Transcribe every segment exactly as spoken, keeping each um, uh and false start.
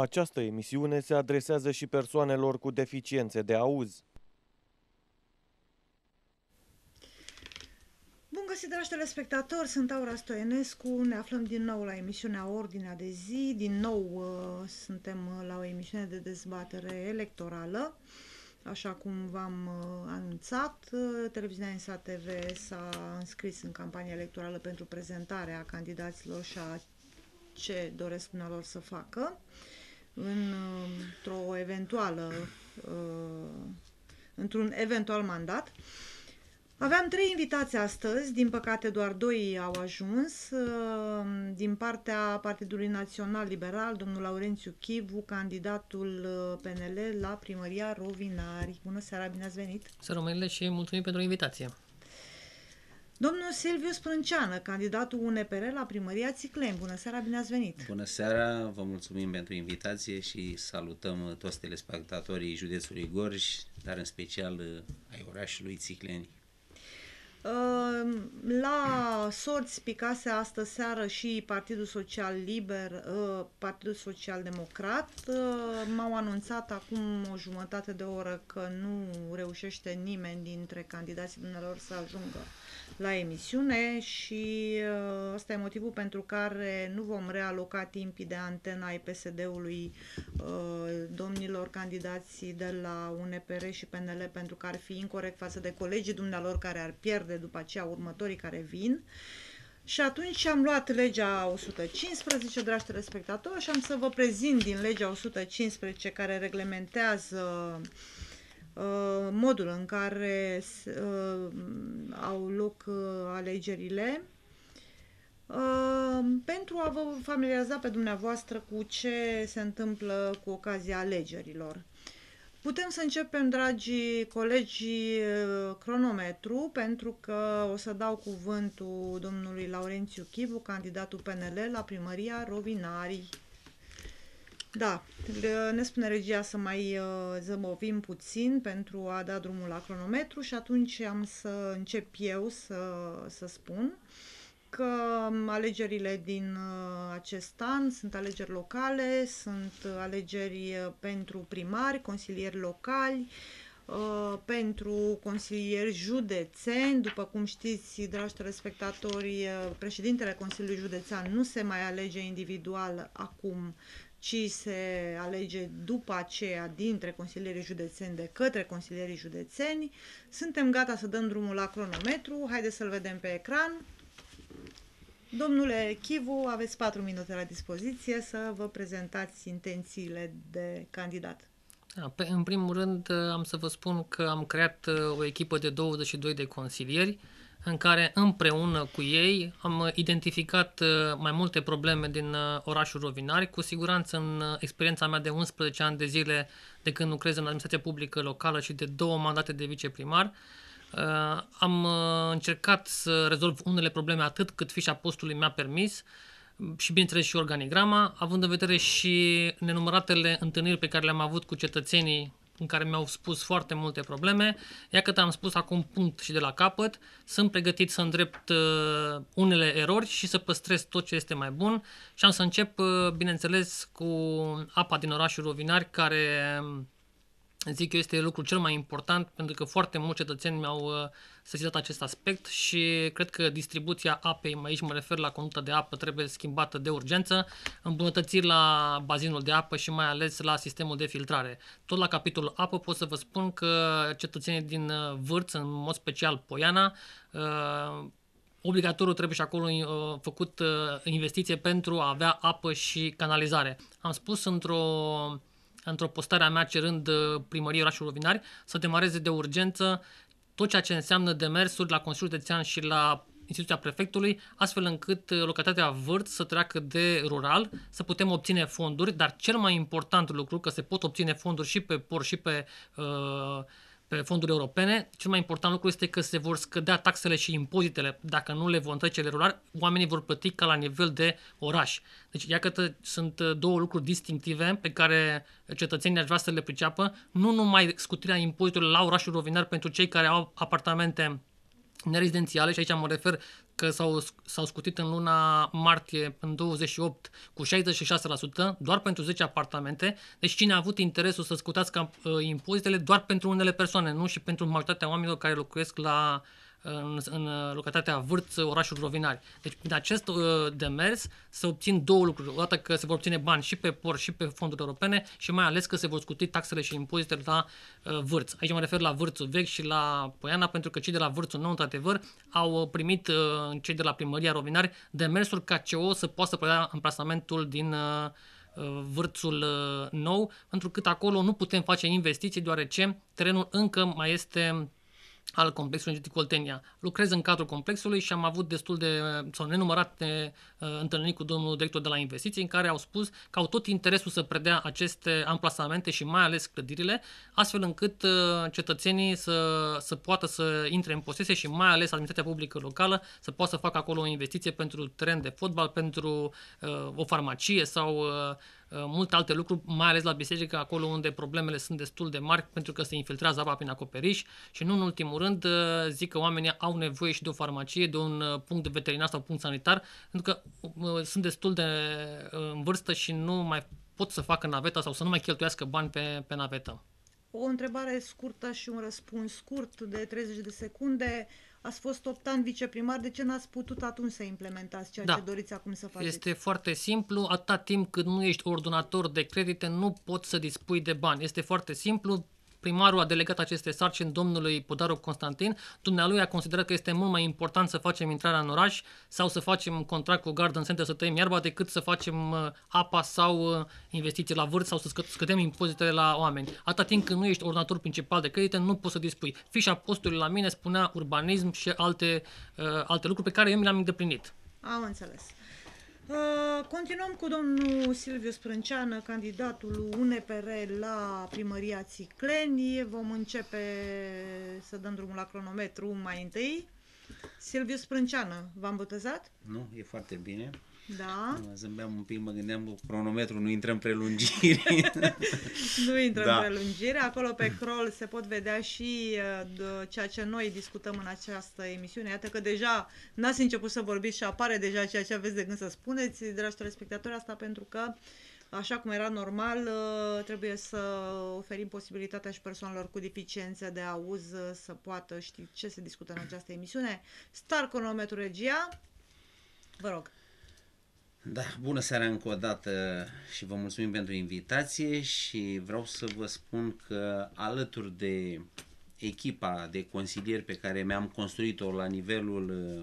Această emisiune se adresează și persoanelor cu deficiențe de auz. Bun găsit, dragi telespectatori, sunt Aura Stoienescu, ne aflăm din nou la emisiunea Ordinea de Zi, din nou uh, suntem la o emisiune de dezbatere electorală, așa cum v-am uh, anunțat. Televiziunea Insa T V s-a înscris în campania electorală pentru prezentarea candidaților și a ce doresc dumnealor să facă în, într-o eventuală, uh, într-un eventual mandat. Aveam trei invitații astăzi, din păcate doar doi au ajuns, din partea Partidului Național Liberal, domnul Laurențiu Chivu, candidatul P N L la primăria Rovinari. Bună seara, bine ați venit! Să rămânile și mulțumim pentru invitație! Domnul Silviu Sprânceană, candidatul U N P R la primăria Țicleni. Bună seara, bine ați venit! Bună seara, vă mulțumim pentru invitație și salutăm toți telespectatorii județului Gorj, dar în special ai orașului Țicleni. La sorți picase astă seară și Partidul Social Liber, Partidul Social Democrat. M-au anunțat acum o jumătate de oră că nu reușește nimeni dintre candidații dumnealor să ajungă la emisiune și ăsta e motivul pentru care nu vom realoca timpii de antena ai P S D-ului domnilor candidații de la U N P R și P N L, pentru că ar fi incorect față de colegii dumnealor care ar pierde după aceea următorii care vin. Și atunci am luat legea o sută cincisprezece, dragi telespectatori, și am să vă prezint din legea o sută cincisprezece, care reglementează uh, modul în care uh, au loc uh, alegerile, uh, pentru a vă familiariza pe dumneavoastră cu ce se întâmplă cu ocazia alegerilor. Putem să începem, dragi colegi, cronometru, pentru că o să dau cuvântul domnului Laurențiu Chivu, candidatul P N L la primăria Rovinari. Da, ne spune regia să mai zăbovim puțin pentru a da drumul la cronometru și atunci am să încep eu să, să spun că alegerile din acest an sunt alegeri locale, sunt alegeri pentru primari, consilieri locali, pentru consilieri județeni. După cum știți, dragi telespectatori, președintele Consiliului Județean nu se mai alege individual acum, ci se alege după aceea dintre consilierii județeni de către consilierii județeni. Suntem gata să dăm drumul la cronometru, haideți să-l vedem pe ecran. Domnule Chivu, aveți patru minute la dispoziție să vă prezentați intențiile de candidat. Da, pe, în primul rând am să vă spun că am creat o echipă de douăzeci și doi de consilieri în care împreună cu ei am identificat mai multe probleme din orașul Rovinari. Cu siguranță în experiența mea de unsprezece ani de zile de când lucrez în administrația publică locală și de două mandate de viceprimar, Uh, am uh, încercat să rezolv unele probleme atât cât fișa postului mi-a permis și, bineînțeles, și organigrama, având în vedere și nenumăratele întâlniri pe care le-am avut cu cetățenii în care mi-au spus foarte multe probleme. Iată că am spus acum punct și de la capăt, sunt pregătit să îndrept uh, unele erori și să păstrez tot ce este mai bun și am să încep, uh, bineînțeles, cu apa din orașul Rovinari, care zic eu este lucrul cel mai important, pentru că foarte mulți cetățeni mi-au sesizat acest aspect și cred că distribuția apei, aici mă refer la conducta de apă, trebuie schimbată de urgență, îmbunătățiri la bazinul de apă și mai ales la sistemul de filtrare. Tot la capitolul apă pot să vă spun că cetățenii din Vârț, în mod special Poiana, obligatoriu trebuie și acolo uh, făcut uh, investiție pentru a avea apă și canalizare. Am spus într-o într-o postare a mea cerând primăriei orașului Rovinari să demareze de urgență tot ceea ce înseamnă demersuri la Consiliul Județean și la instituția prefectului, astfel încât localitatea Vârț să treacă de rural, să putem obține fonduri, dar cel mai important lucru, că se pot obține fonduri și pe por și pe, uh, pe fonduri europene, cel mai important lucru este că se vor scădea taxele și impozitele. Dacă nu le vom trece rural, oamenii vor plăti ca la nivel de oraș. Deci, iată, sunt două lucruri distinctive pe care cetățenii aș vrea să le priceapă, nu numai scutirea impozitelor la orașul Rovinari pentru cei care au apartamente nerezidențiale, și aici mă refer că s-au, s-au scutit în luna martie, în douăzeci și opt, cu șaizeci și șase la sută, doar pentru zece apartamente. Deci cine a avut interesul să scutească uh, impozitele doar pentru unele persoane, nu și pentru majoritatea oamenilor care locuiesc la în, în localitatea Vârț, orașul Rovinari. Deci, de acest uh, demers se obțin două lucruri. O dată că se vor obține bani și pe port și pe fonduri europene și mai ales că se vor scuti taxele și impozitele la uh, Vârț. Aici mă refer la Vârțul Vechi și la Poiana, pentru că cei de la Vârțul Nou, într-adevăr, au primit, uh, cei de la primăria Rovinari, demersul ca C E O să poată să predea amplasamentul din uh, Vârțul uh, Nou, pentru că acolo nu putem face investiții, deoarece terenul încă mai este al complexului energetic Oltenia. Lucrez în cadrul complexului și am avut destul de, sau nenumărate uh, întâlniri cu domnul director de la investiții în care au spus că au tot interesul să predea aceste amplasamente și mai ales clădirile, astfel încât uh, cetățenii să, să poată să intre în posesie și mai ales administrația publică locală să poată să facă acolo o investiție pentru teren de fotbal, pentru uh, o farmacie sau uh, multe alte lucruri, mai ales la biserică, acolo unde problemele sunt destul de mari pentru că se infiltrează apa prin acoperiș și nu în ultimul rând zic că oamenii au nevoie și de o farmacie, de un punct veterinar sau punct sanitar, pentru că sunt destul de în vârstă și nu mai pot să facă naveta sau să nu mai cheltuiască bani pe, pe navetă. O întrebare scurtă și un răspuns scurt de treizeci de secunde. Ați fost opt ani viceprimar, de ce n-ați putut atunci să implementați ceea da. ce doriți acum să faceți? Este foarte simplu, atâta timp cât nu ești ordonator de credite, nu poți să dispui de bani. Este foarte simplu. Primarul a delegat aceste sarcini domnului Podaru Constantin. Dumnealui a considerat că este mult mai important să facem intrarea în oraș sau să facem contract cu Garden Center să tăiem iarba decât să facem apa sau investiții la Vârț sau să scădem impozitele la oameni. Atâta timp când nu ești ordonator principal de credite, nu poți să dispui. Fișa postului la mine spunea urbanism și alte, uh, alte lucruri pe care eu mi le-am îndeplinit. Am înțeles. Uh, continuăm cu domnul Silviu Sprânceană, candidatul U N P R la primăria Țicleni. Vom începe să dăm drumul la cronometru mai întâi. Silviu Sprânceană, v-am botezat? Nu, e foarte bine. Da. Zâmbeam un pic, mă gândeam, cronometru, nu intră în prelungiri. Nu intră da. în prelungire. Acolo pe scroll se pot vedea și uh, ceea ce noi discutăm în această emisiune. Iată că deja n-ați început să vorbiți și apare deja ceea ce aveți de gând să spuneți, dragi telespectatori, asta pentru că, așa cum era normal, uh, trebuie să oferim posibilitatea și persoanelor cu deficiențe de auz să poată ști ce se discută în această emisiune. Star cronometru regia. Vă rog. Da, bună seara încă o dată și vă mulțumim pentru invitație și vreau să vă spun că alături de echipa de consilieri pe care mi-am construit-o la nivelul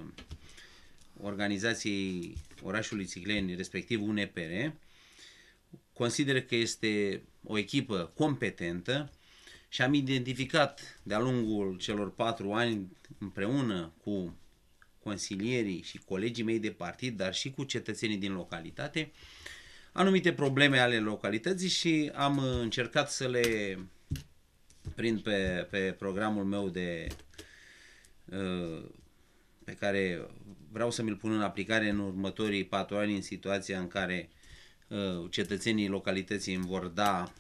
organizației orașului Țicleni, respectiv U N P R, consider că este o echipă competentă și am identificat de-a lungul celor patru ani împreună cu consilierii și colegii mei de partid, dar și cu cetățenii din localitate, anumite probleme ale localității și am încercat să le prind pe, pe programul meu de pe care vreau să mi-l pun în aplicare în următorii patru ani în situația în care cetățenii localității îmi vor da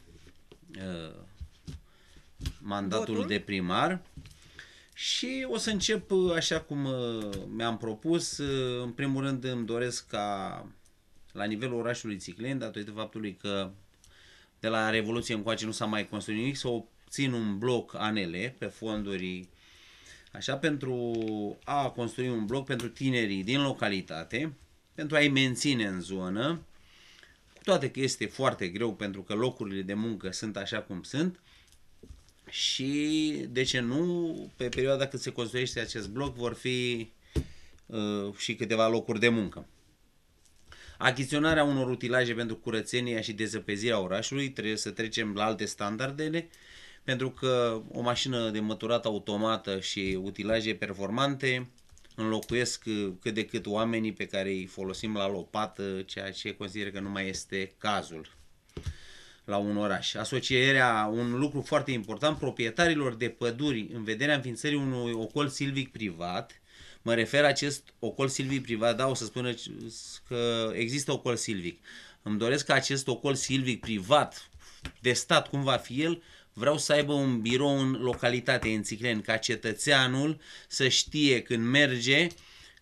mandatul Votul. de primar. Și o să încep așa cum mi-am propus. În primul rând îmi doresc ca la nivelul orașului Țicleni, datorită faptului că de la Revoluție încoace nu s-a mai construit nimic, să obțin un bloc A N L pe fonduri, așa, pentru a construi un bloc pentru tinerii din localitate, pentru a-i menține în zonă, cu toate că este foarte greu pentru că locurile de muncă sunt așa cum sunt. Și, de ce nu, pe perioada cât se construiește acest bloc vor fi uh, și câteva locuri de muncă. Achiziționarea unor utilaje pentru curățenia și dezăpezirea orașului, trebuie să trecem la alte standardele, pentru că o mașină de măturat automată și utilaje performante înlocuiesc cât de cât oamenii pe care îi folosim la lopată, ceea ce consider că nu mai este cazul la un oraș. Asocierea, un lucru foarte important, proprietarilor de păduri în vederea înființării unui ocol silvic privat. Mă refer acest ocol silvic privat, da, o să spună că există ocol silvic. Îmi doresc ca acest ocol silvic privat, de stat, cum va fi el, vreau să aibă un birou în localitate, în Țicleni, ca cetățeanul să știe când merge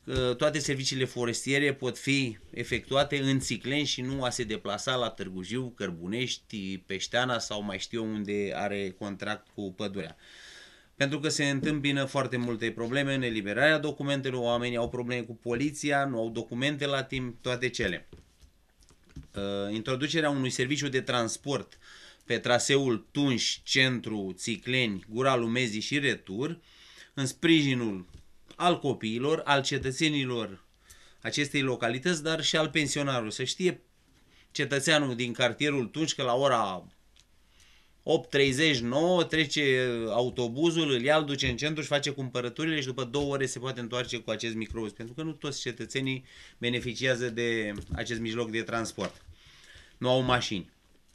toate serviciile forestiere pot fi efectuate în Țicleni și nu a se deplasa la Târgu Jiu, Cărbunești, Peșteana sau mai știu eu unde are contract cu pădurea. Pentru că se întâmpină foarte multe probleme în eliberarea documentelor, oamenii au probleme cu poliția, nu au documente la timp, toate cele. Introducerea unui serviciu de transport pe traseul Tunși, Centru, Țicleni, Gura Lumezii și retur, în sprijinul al copiilor, al cetățenilor acestei localități, dar și al pensionarilor. Să știe cetățeanul din cartierul Tunși că la ora opt treizeci nouă trece autobuzul, îl ia, îl duce în centru și face cumpărăturile și după două ore se poate întoarce cu acest microbus, pentru că nu toți cetățenii beneficiază de acest mijloc de transport. Nu au mașini.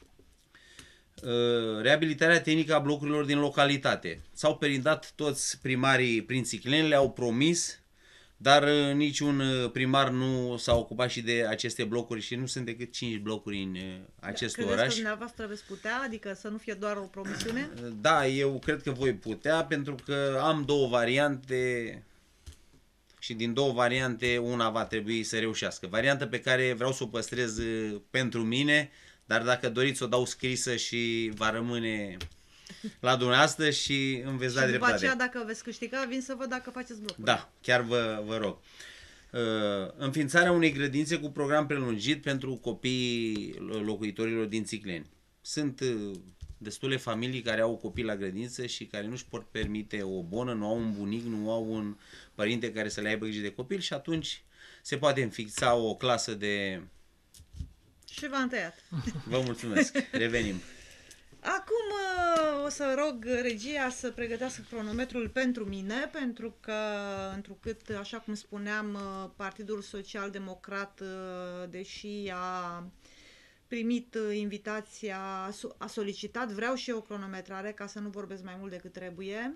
Reabilitarea tehnică a blocurilor din localitate. S-au perindat toți primarii prin Țicleni, le-au promis, dar niciun primar nu s-a ocupat și de aceste blocuri și nu sunt decât cinci blocuri în acest Credeți oraș. că dumneavoastră veți putea? Adică să nu fie doar o promisiune? Da, eu cred că voi putea, pentru că am două variante și din două variante una va trebui să reușească. Varianta pe care vreau să o păstrez pentru mine, dar dacă doriți să o dau scrisă și va rămâne la dumneavoastră și îmi veți da Și după dreptate. aceea, dacă veți câștiga, vin să văd dacă faceți blocuri. Da, chiar vă, vă rog. Uh, înființarea unei grădinițe cu program prelungit pentru copiii locuitorilor din Țicleni. Sunt uh, destule familii care au copii la grădiniță și care nu își pot permite o bonă, nu au un bunic, nu au un părinte care să le aibă grijă de copil și atunci se poate înființa o clasă de... Și v-am tăiat. Vă mulțumesc. Revenim. Acum o să rog regia să pregătească cronometrul pentru mine, pentru că, întrucât, așa cum spuneam, Partidul Social Democrat, deși a primit invitația, a solicitat, vreau și eu o cronometrare, ca să nu vorbesc mai mult decât trebuie.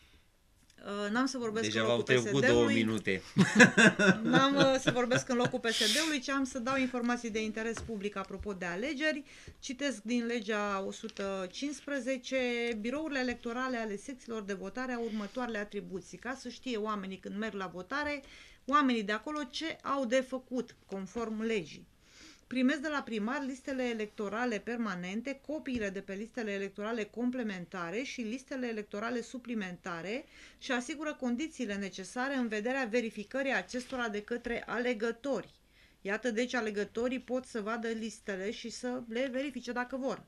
N-am să vorbesc Deja în v-au locul trecut două P S D-ului. minute. N-am uh, să vorbesc în locul P S D-ului, ci am să dau informații de interes public apropo de alegeri. Citesc din legea o sută cincisprezece, birourile electorale ale secțiilor de votare au următoarele atribuții, ca să știe oamenii când merg la votare, oamenii de acolo ce au de făcut, conform legii. Primesc de la primar listele electorale permanente, copiile de pe listele electorale complementare și listele electorale suplimentare și asigură condițiile necesare în vederea verificării acestora de către alegători. Iată, deci, alegătorii pot să vadă listele și să le verifice dacă vor.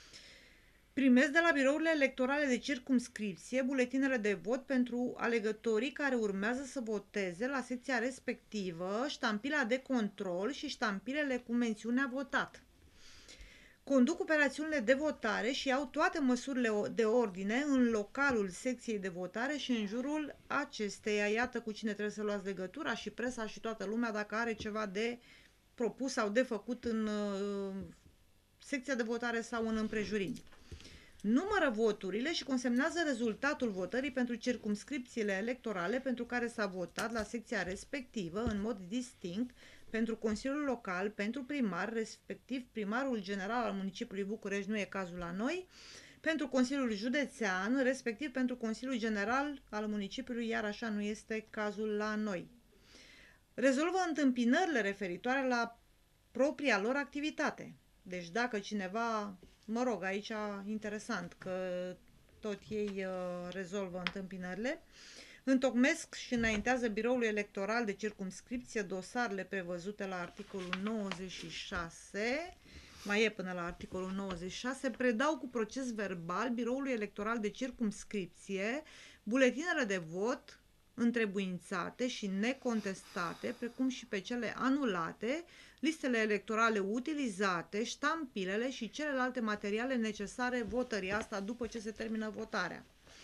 Primesc de la birourile electorale de circumscripție buletinele de vot pentru alegătorii care urmează să voteze la secția respectivă, ștampila de control și ștampilele cu mențiunea votat. Conduc operațiunile de votare și au toate măsurile de ordine în localul secției de votare și în jurul acesteia. Iată cu cine trebuie să luați legătura, și presa și toată lumea, dacă are ceva de propus sau de făcut în uh, secția de votare sau în împrejurimi. Numără voturile și consemnează rezultatul votării pentru circumscripțiile electorale pentru care s-a votat la secția respectivă în mod distinct pentru Consiliul Local, pentru primar, respectiv primarul general al municipiului București, nu e cazul la noi, pentru Consiliul Județean, respectiv pentru Consiliul General al municipiului, iar așa nu este cazul la noi. Rezolvă întâmpinările referitoare la propria lor activitate. Deci dacă cineva... Mă rog, aici interesant că tot ei uh, rezolvă întâmpinările. Întocmesc și înaintează biroului electoral de circumscripție dosarele prevăzute la articolul nouăzeci și șase, mai e până la articolul nouăzeci și șase, predau cu proces verbal biroului electoral de circumscripție buletinele de vot întrebuințate și necontestate, precum și pe cele anulate, listele electorale utilizate, ștampilele și celelalte materiale necesare votării. Asta după ce se termină votarea.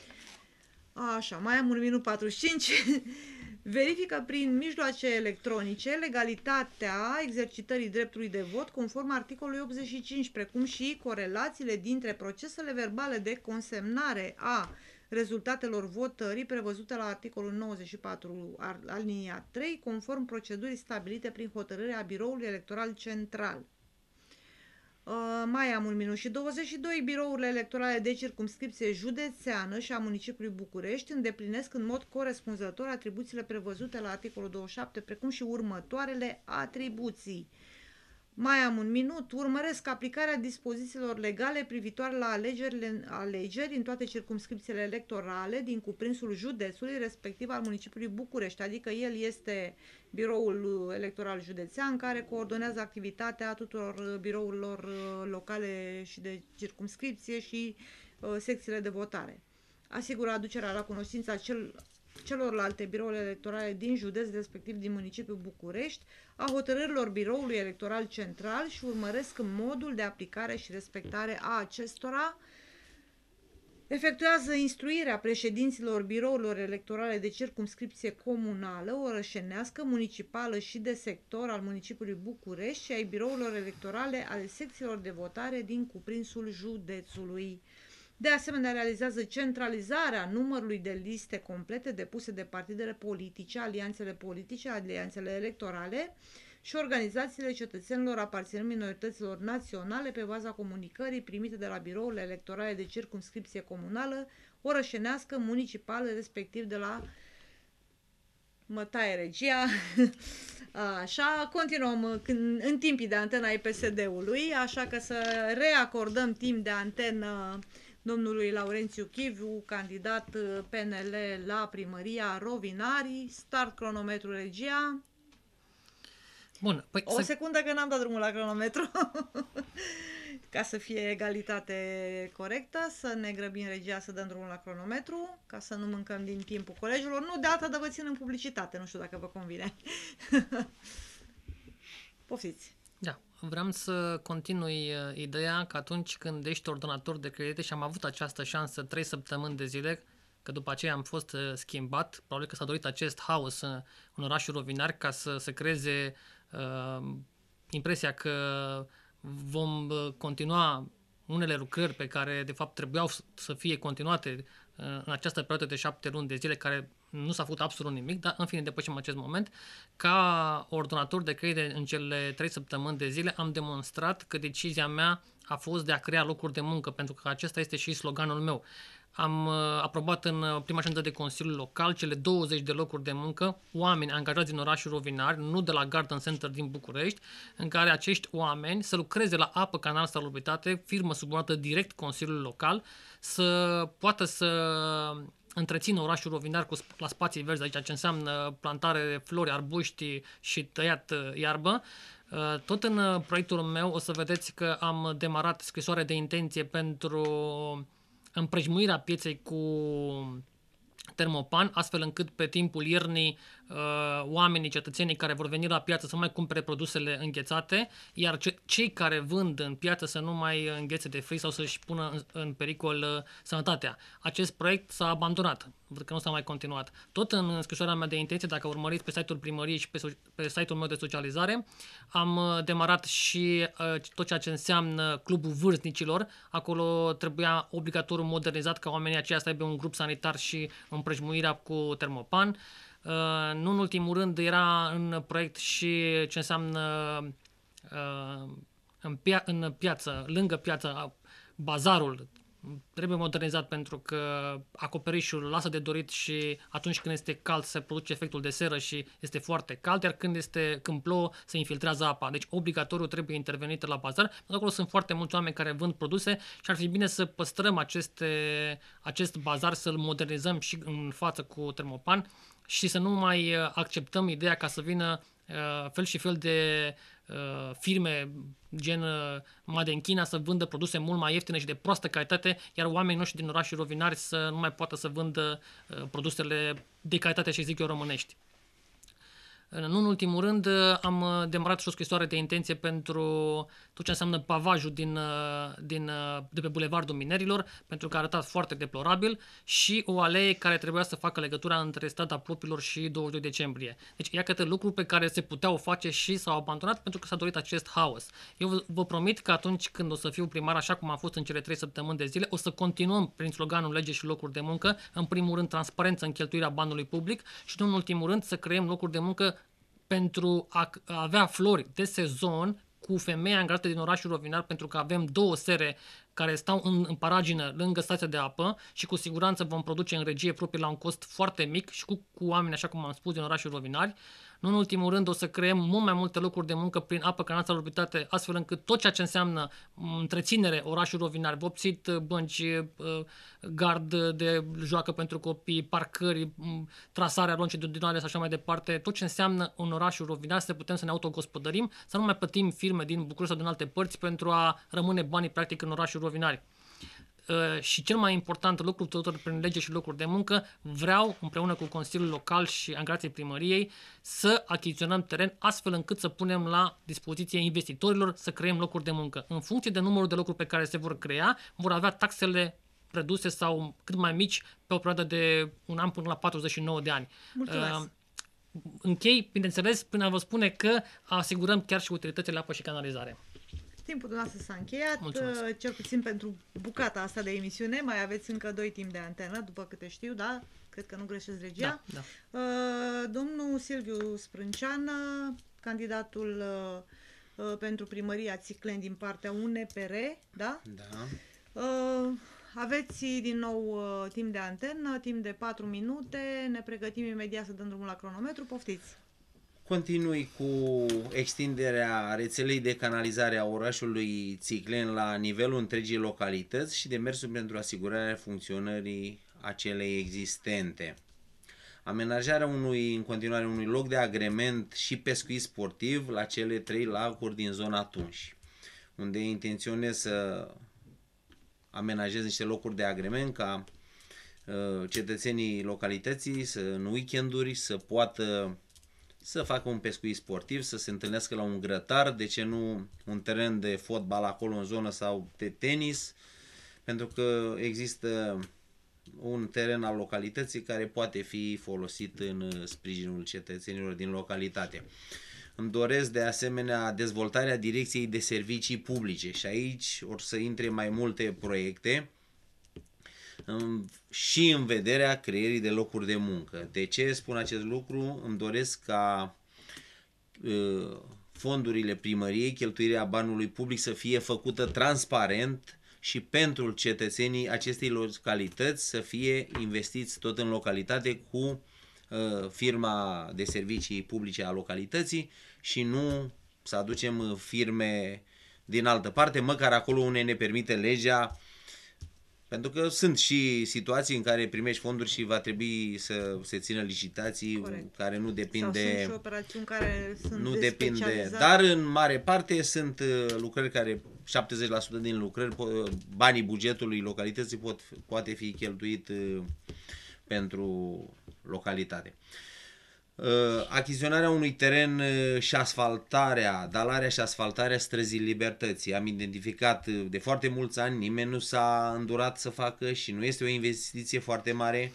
Așa, mai am un minut patruzeci și cinci. Verifică prin mijloace electronice legalitatea exercitării dreptului de vot conform articolului optzeci și cinci, precum și corelațiile dintre procesele verbale de consemnare a rezultatelor votării prevăzute la articolul nouăzeci și patru alineat trei, conform procedurii stabilite prin hotărârea Biroului Electoral Central. Uh, mai am un minut și douăzeci și doi. Birourile electorale de circumscripție județeană și a municipiului București îndeplinesc în mod corespunzător atribuțiile prevăzute la articolul douăzeci și șapte, precum și următoarele atribuții. Mai am un minut. Urmăresc aplicarea dispozițiilor legale privitoare la alegerile, alegeri în toate circumscripțiile electorale din cuprinsul județului, respectiv al municipiului București, adică el este biroul electoral județean care coordonează activitatea tuturor birourilor locale și de circumscripție și uh, secțiile de votare. Asigură aducerea la cunoștința cel celorlalte birouri electorale din județ, respectiv din municipiul București, a hotărârilor biroului electoral central și urmăresc modul de aplicare și respectare a acestora. Efectuează instruirea președinților birourilor electorale de circumscripție comunală, orășenească, municipală și de sector al municipiului București și ai birourilor electorale ale secțiilor de votare din cuprinsul județului. De asemenea, realizează centralizarea numărului de liste complete depuse de partidele politice, alianțele politice, alianțele electorale și organizațiile cetățenilor aparținând minorităților naționale pe baza comunicării primite de la birourile electorale de circumscripție comunală, orășenească, municipală, respectiv de la mă taie regia. Așa, continuăm când, în timpii de antena ai P S D-ului, așa că să reacordăm timp de antenă domnului Laurențiu Chivu, candidat P N L la primăria Rovinari. Start cronometru, regia. Bun. Păi o să... secundă că n-am dat drumul la cronometru. Ca să fie egalitate corectă, să ne grăbim, regia, să dăm drumul la cronometru, ca să nu mâncăm din timpul colegilor. Nu, de alta, dar vă țin în publicitate, nu știu dacă vă convine. Poftiți. Da, vreau să continui ideea că atunci când ești ordonator de credite, și am avut această șansă trei săptămâni de zile, că după aceea am fost schimbat, probabil că s-a dorit acest haos în, în orașul Rovinari ca să se creeze uh, impresia că vom continua unele lucrări pe care de fapt trebuiau să fie continuate uh, în această perioadă de șapte luni de zile, care nu s-a făcut absolut nimic, dar în fine depășim acest moment. Ca ordonator de credite în cele trei săptămâni de zile am demonstrat că decizia mea a fost de a crea locuri de muncă, pentru că acesta este și sloganul meu. Am uh, aprobat în prima ședință de Consiliul Local cele douăzeci de locuri de muncă, oameni angajați din orașul Rovinari, nu de la Garden Center din București, în care acești oameni să lucreze la apă, canal, salubritate, firmă subordonată direct Consiliul Local, să poată să întrețină orașul Rovinari cu, la spații verzi, aici ce înseamnă plantare de flori, arbuști și tăiat iarbă. Tot în proiectul meu o să vedeți că am demarat scrisoare de intenție pentru împrejmuirea pieței cu termopan, astfel încât pe timpul iernii oamenii, cetățenii care vor veni la piață să nu mai cumpere produsele înghețate, iar ce, cei care vând în piață să nu mai înghețe de frig sau să-și pună în, în pericol sănătatea. Acest proiect s-a abandonat, văd că nu s-a mai continuat. Tot în scrisoarea mea de intenție, dacă urmăriți pe site-ul primăriei și pe, pe site-ul meu de socializare, am demarat și uh, tot ceea ce înseamnă clubul vârstnicilor. Acolo trebuia obligatoriu modernizat ca oamenii aceia să aibă un grup sanitar și împrejmuirea cu termopan. Uh, nu în ultimul rând era în proiect și ce înseamnă uh, în, pia- în piață, lângă piață, bazarul trebuie modernizat pentru că acoperișul lasă de dorit și atunci când este cald se produce efectul de seră și este foarte cald, iar când, este, când plouă se infiltrează apa. Deci obligatoriu trebuie intervenit la bazar. Acolo sunt foarte mulți oameni care vând produse și ar fi bine să păstrăm aceste, acest bazar, să-l modernizăm și în față cu termopan și să nu mai acceptăm ideea ca să vină uh, fel și fel de uh, firme gen uh, Made in China să vândă produse mult mai ieftine și de proastă calitate, iar oamenii noștri din orașul Rovinari să nu mai poată să vândă uh, produsele de calitate, și zic eu, românești. Nu în ultimul rând, am demarat și o scrisoare de intenție pentru tot ce înseamnă pavajul din, din, de pe Bulevardul Minerilor, pentru că a arătat foarte deplorabil, și o alee care trebuia să facă legătura între Strada Plopilor și douăzeci și doi decembrie. Deci, iată lucruri pe care se puteau face și s-au abandonat pentru că s-a dorit acest haos. Eu vă promit că atunci când o să fiu primar, așa cum am fost în cele trei săptămâni de zile, o să continuăm prin sloganul lege și locuri de muncă, în primul rând transparență în cheltuirea banului public și, nu în ultimul rând, să creăm locuri de muncă pentru a avea flori de sezon cu femei angajate din orașul Rovinar, pentru că avem două sere care stau în, în paragină lângă stația de apă și cu siguranță vom produce în regie proprie la un cost foarte mic și cu, cu oameni, așa cum am spus, din orașul Rovinari. Nu în ultimul rând o să creăm mult mai multe locuri de muncă prin apă, canal, salubritate, astfel încât tot ceea ce înseamnă întreținere orașul Rovinari, vopsit, bănci, gard de joacă pentru copii, parcări, trasarea longitudinale și așa mai departe, tot ce înseamnă în orașul Rovinari, să putem să ne autogospodărim, să nu mai plătim firme din București sau din alte părți pentru a rămâne banii practic în orașul Rovinari. Uh, și cel mai important lucru, tot prin lege și locuri de muncă, vreau împreună cu Consiliul Local și angajații primăriei să achiziționăm teren astfel încât să punem la dispoziție investitorilor să creăm locuri de muncă. În funcție de numărul de locuri pe care se vor crea, vor avea taxele reduse sau cât mai mici pe o perioadă de un an până la patruzeci și nouă de ani. Mulțumesc! Uh, închei, bineînțeles, prin a vă spune că asigurăm chiar și utilitățile apă și canalizare. Timpul dumneavoastră s-a încheiat, Mulțumesc. cel puțin pentru bucata asta de emisiune. Mai aveți încă doi timp de antenă, după câte știu, da? Cred că nu greșesc regia. Da, da. Uh, domnul Silviu Sprânceană, candidatul uh, uh, pentru primăria Țicleni din partea U N P R, da? Da. Uh, aveți din nou uh, timp de antenă, timp de patru minute, ne pregătim imediat să dăm drumul la cronometru, poftiți! Continui cu extinderea rețelei de canalizare a orașului Țicleni la nivelul întregii localități și demersul pentru asigurarea funcționării acelei existente. Amenajarea unui, în continuare unui loc de agrement și pescuit sportiv la cele trei lacuri din zona Tunși, unde intenționez să amenajez niște locuri de agrement ca uh, cetățenii localității să, în weekenduri să poată să facă un pescuit sportiv, să se întâlnească la un grătar, de ce nu un teren de fotbal acolo în zonă sau de tenis, pentru că există un teren al localității care poate fi folosit în sprijinul cetățenilor din localitate. Îmi doresc de asemenea dezvoltarea direcției de servicii publice și aici or să intre mai multe proiecte și în vederea creierii de locuri de muncă. De ce spun acest lucru? Îmi doresc ca uh, fondurile primăriei, cheltuirea banului public să fie făcută transparent și pentru cetățenii acestei localități să fie investiți tot în localitate cu uh, firma de servicii publice a localității și nu să aducem firme din altă parte, măcar acolo unde ne permite legea. Pentru că sunt și situații în care primești fonduri și va trebui să se țină licitații. Corect. Care nu depinde. Sau sunt și operațiuni care sunt nu depinde. Dar în mare parte sunt lucrări care șaptezeci la sută din lucrări, banii bugetului localității pot, poate fi cheltuit pentru localitate. Achiziționarea unui teren și asfaltarea, dalarea și asfaltarea străzii Libertății. Am identificat de foarte mulți ani, nimeni nu s-a îndurat să facă și nu este o investiție foarte mare.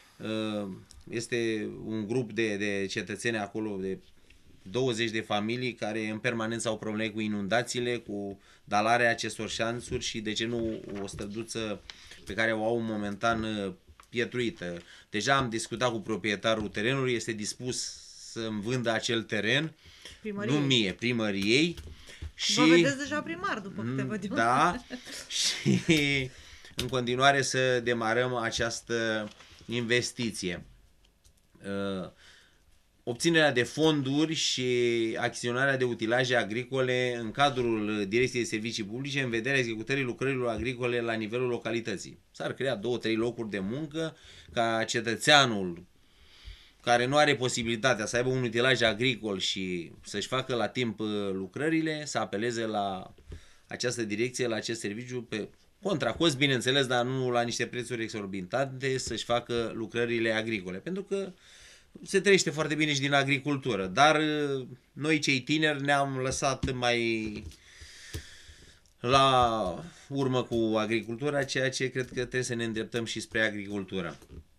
Este un grup de, de cetățeni acolo, de douăzeci de familii care în permanență au probleme cu inundațiile, cu dalarea acestor șanțuri și de ce nu o străduță pe care o au momentan pietruită. Deja am discutat cu proprietarul terenului, este dispus să-mi vândă acel teren, primăriei. Nu mie, primăriei. Și vă vedeți deja primar după câte văd eu. Da, și în continuare să demarăm această investiție. Obținerea de fonduri și achiziționarea de utilaje agricole în cadrul Direcției de Servicii Publice în vederea executării lucrărilor agricole la nivelul localității. S-ar crea două, trei locuri de muncă ca cetățeanul care nu are posibilitatea să aibă un utilaj agricol și să-și facă la timp lucrările, să apeleze la această direcție, la acest serviciu pe contracost, bineînțeles, dar nu la niște prețuri exorbitante, să-și facă lucrările agricole. Pentru că se trăiește foarte bine și din agricultură, dar noi cei tineri ne-am lăsat mai la urmă cu agricultura, ceea ce cred că trebuie să ne îndreptăm și spre agricultură.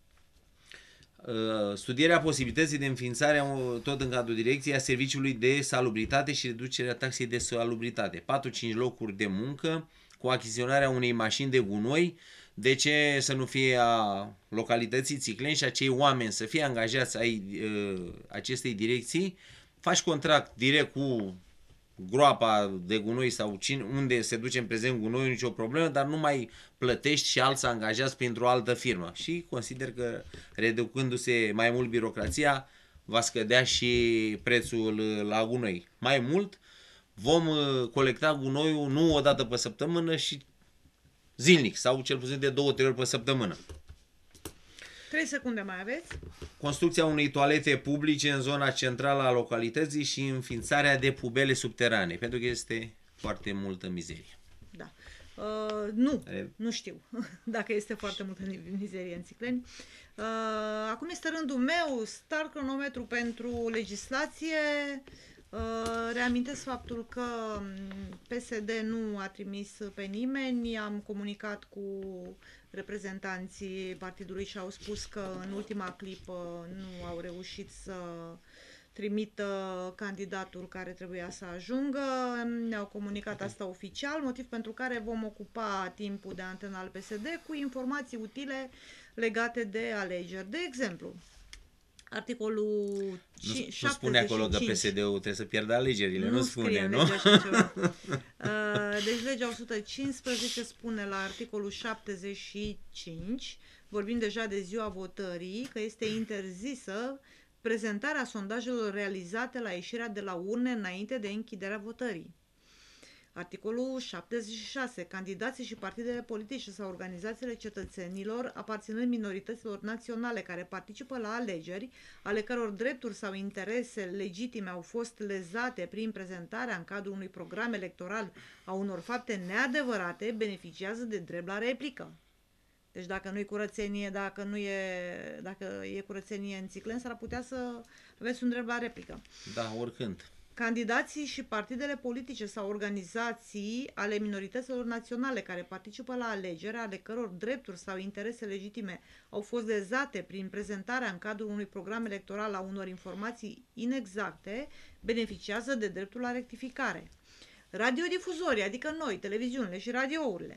Studierea posibilității de înființare, tot în cadrul direcției, a serviciului de salubritate și reducerea taxei de salubritate. patru-cinci locuri de muncă cu achiziționarea unei mașini de gunoi. De ce să nu fie a localității Țicleni și acei oameni să fie angajați ai uh, acestei direcții? Faci contract direct cu groapa de gunoi sau cine, unde se duce în prezent gunoiul, nicio problemă, dar nu mai plătești și alți angajați printr-o altă firmă. Și consider că reducându-se mai mult birocrația, va scădea și prețul la gunoi. Mai mult, vom colecta gunoiul nu o dată pe săptămână și zilnic sau cel puțin de două, trei ori pe săptămână. trei secunde mai aveți? Construcția unei toalete publice în zona centrală a localității și înființarea de pubele subterane, pentru că este foarte multă mizerie. Da. Uh, nu, E... nu știu dacă este foarte multă mizerie în Țicleni. Uh, acum este rândul meu, start cronometru pentru legislație. Uh, reamintesc faptul că P S D nu a trimis pe nimeni, am comunicat cu reprezentanții partidului și au spus că în ultima clipă nu au reușit să trimită candidatul care trebuia să ajungă. Ne-au comunicat asta oficial, motiv pentru care vom ocupa timpul de antenă al P S D cu informații utile legate de alegeri. De exemplu, articolul Nu, șaptezeci și cinci. nu spune acolo că P S D-ul trebuie să pierdă alegerile, nu, nu spune, nu? Deci legea o sută cincisprezece spune la articolul șaptezeci și cinci, vorbim deja de ziua votării, că este interzisă prezentarea sondajelor realizate la ieșirea de la urne înainte de închiderea votării. Articolul șaptezeci și șase. Candidații și partidele politice sau organizațiile cetățenilor aparținând minorităților naționale care participă la alegeri, ale căror drepturi sau interese legitime au fost lezate prin prezentarea în cadrul unui program electoral a unor fapte neadevărate, beneficiază de drept la replică. Deci dacă nu e curățenie, dacă nu e, dacă e curățenie în Țicleni, s-ar putea să aveți un drept la replică. Da, oricând. Candidații și partidele politice sau organizații ale minorităților naționale care participă la alegeri, ale căror drepturi sau interese legitime au fost lezate prin prezentarea în cadrul unui program electoral a unor informații inexacte, beneficiază de dreptul la rectificare. Radiodifuzorii, adică noi, televiziunile și radiourile,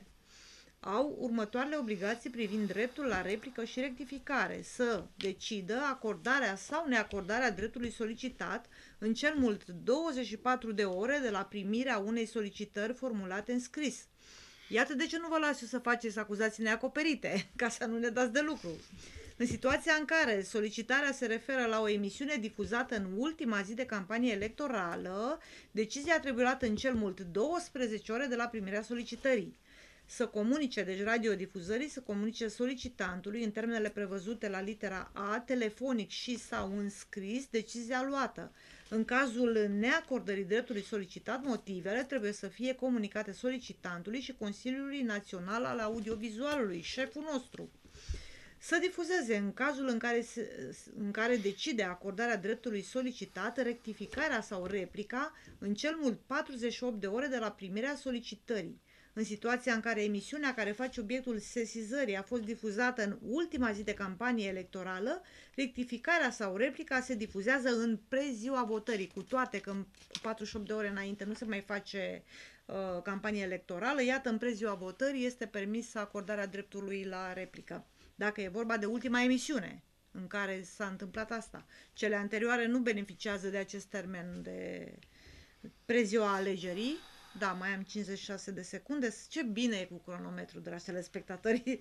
au următoarele obligații privind dreptul la replică și rectificare: să decidă acordarea sau neacordarea dreptului solicitat în cel mult douăzeci și patru de ore de la primirea unei solicitări formulate în scris. Iată de ce nu vă las eu să faceți acuzații neacoperite, ca să nu ne dați de lucru. În situația în care solicitarea se referă la o emisiune difuzată în ultima zi de campanie electorală, decizia trebuie luată în cel mult douăsprezece ore de la primirea solicitării. Să comunice, deci radiodifuzării, să comunice solicitantului în termenele prevăzute la litera A, telefonic și sau în scris, decizia luată. În cazul neacordării dreptului solicitat, motivele trebuie să fie comunicate solicitantului și Consiliului Național al Audiovizualului, șeful nostru. Să difuzeze, în cazul în care, se, în care decide acordarea dreptului solicitat, rectificarea sau replica în cel mult patruzeci și opt de ore de la primirea solicitării. În situația în care emisiunea care face obiectul sesizării a fost difuzată în ultima zi de campanie electorală, rectificarea sau replica se difuzează în preziua votării, cu toate că cu patruzeci și opt de ore înainte nu se mai face uh, campanie electorală. Iată, în preziua votării este permisă acordarea dreptului la replică, dacă e vorba de ultima emisiune în care s-a întâmplat asta. Cele anterioare nu beneficiază de acest termen de preziua alegerii. Da, mai am cincizeci și șase de secunde. Ce bine e cu cronometru, dragi telespectatori.